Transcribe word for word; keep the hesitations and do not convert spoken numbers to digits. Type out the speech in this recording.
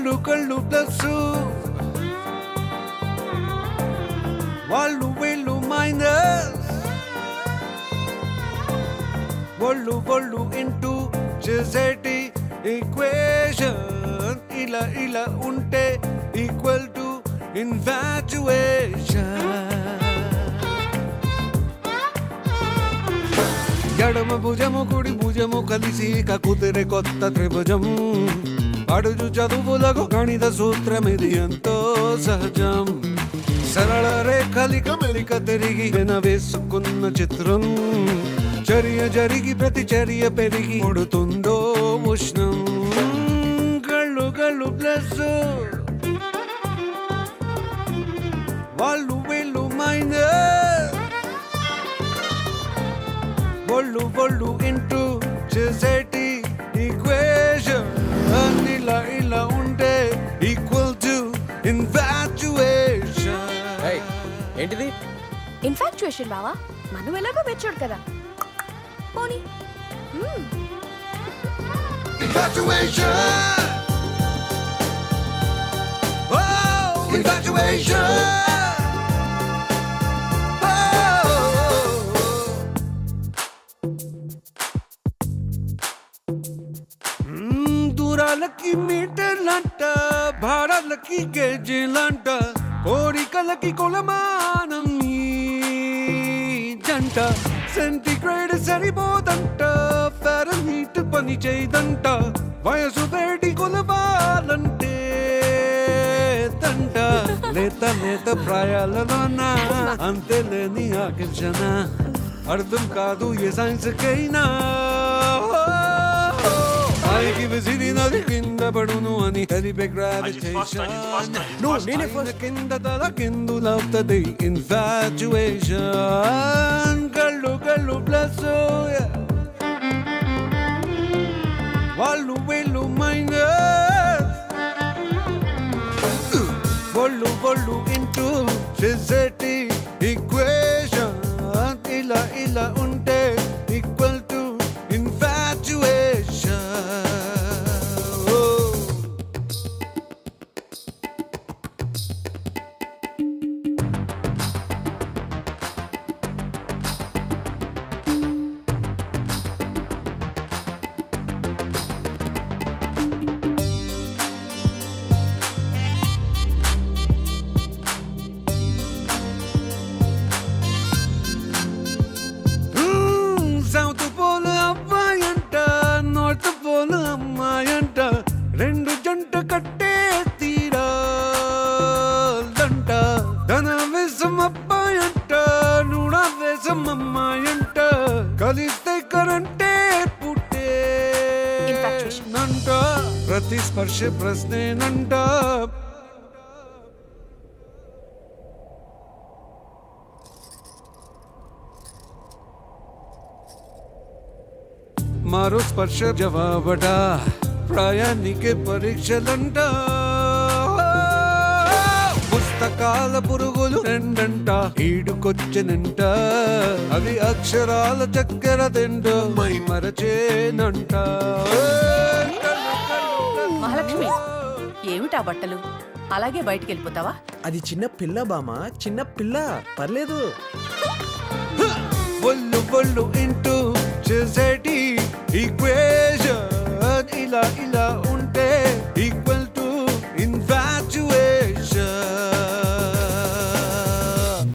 కళ్ళు కళ్ళు ప్లస్ వాళ్ళు వీళ్ళు మైనస్ ఒళ్ళు ఒళ్ళు ఇంటూ చేసేటి ఈక్వేషన్ ఇలా ఇలా ఉంటే ఈక్వల్ టు ఇన్ఫాచ్యుయేషన్ ఎడమ భుజము కుడి భుజము కలిసి కుదిరే కొత్త త్రిభుజం అడుగు చదువులకు గణిత సూత్రం ఇది ఎంతో సహజం సరళ రేఖలిక మెలిక తిరిగి వేసుకున్న చిత్రం చర్య జరిగి ప్రతి చర్య పెరిగి ఉడుతుందో ఉష్ణం కళ్ళు కళ్ళు ప్లస్ వాళ్ళు వీళ్ళు మైనస్ ఒళ్ళు ఒళ్ళు ఇంటూ చేసేటి ఈక్వేషన్ ఇలా ఇలా ఉంటే ఈక్వల్ టు ఇన్ఫాచ్యుయేషన్ ఏంటిది ఇన్ఫాక్చుయేషన్ బావా మనం ఎలాగో మెచ్యూర్డ్ కదా పోనీ ఇన్ఫాచ్యుయేషన్ ఓ ఇన్ఫాచ్యుయేషన్ దూరాలకి మీటర్లంట భారాలకి గేజీలంట కోరికలకి కొలమానం జంట సెంటిగ్రేడ్ సరిపోదంట ఫారెన్హీట్ పని చేయదంట వయసు వేడి కొలవాలంటే తంట లేత లేత ప్రాయాలలోన అంతే లేని ఆకర్షణ అర్థం కాదు ఏ సైన్స్ కైనా పైకి విసిరినది కింద పడును అని కలిపే గ్రావిటేషన్ నువ్వు నేను కింద తల కిందులవుతుంది ఇన్ఫాచ్యుయేషన్ కళ్ళు కళ్ళు ప్లస్ వాళ్ళు వీళ్ళు మైనస్ ఒళ్ళు ఒళ్ళు ఇంటూ చేసేటి ఈక్వేషన్ ఇలా ఇలా ఉంటే ఈక్వల్ టు ఇన్ఫాచ్యుయేషన్ అమ్మాయంట రెండు జంట కట్టే తీరాలంట ధన వేసం అబ్బాయంట నూడ వేసం అమ్మాయంట కలిస్తే కరంటే పుట్టే నంట ప్రతి స్పర్శ ప్రశ్నేనంట మారో స్పర్శ జవాబట ప్రయాణికే పరీక్షలంట పుస్తకాల పురుగులు రెండంట ఈడుకొచ్చనంట అవి అక్షరాల చక్కెర తింట మై మరచేనంట మహాలక్ష్మి ఏమిటా బట్టలు అలాగే బయటికి వెళ్ళిపోతావా అది చిన్న పిల్ల బామా చిన్న పిల్ల పర్లేదు ఒళ్ళు ఒళ్ళు ఇంటూ చేసే